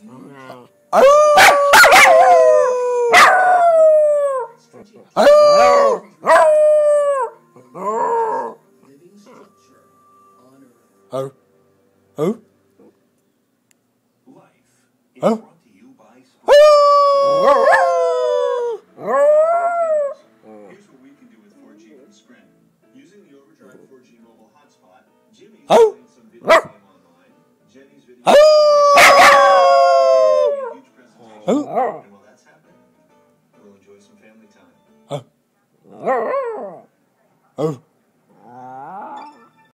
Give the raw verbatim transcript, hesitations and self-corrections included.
Oh. Oh. Life is Oh. brought to you by Here's what we can do with four G from Sprint. Using the Overdrive four G mobile hotspot, Jimmy's Oh. playing some video game online. Jenny's video Oh. game huge presentation. Oh. And while that's happening, we'll enjoy some family time. Oh. Oh.